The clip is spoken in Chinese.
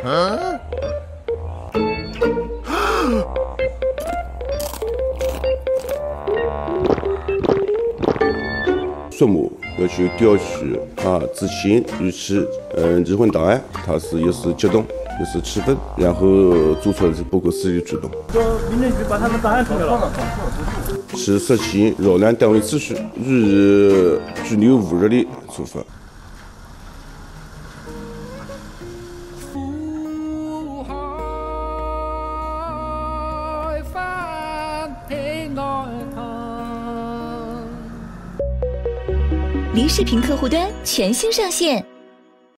树木要去调取执行与其离婚档案，它是又是激动又是气愤，然后做出了不可思议的举动。 民政局把他们档案出来了， 是实行扰乱单位秩序、予以拘留5日的处罚。 离视频客户端全新上线。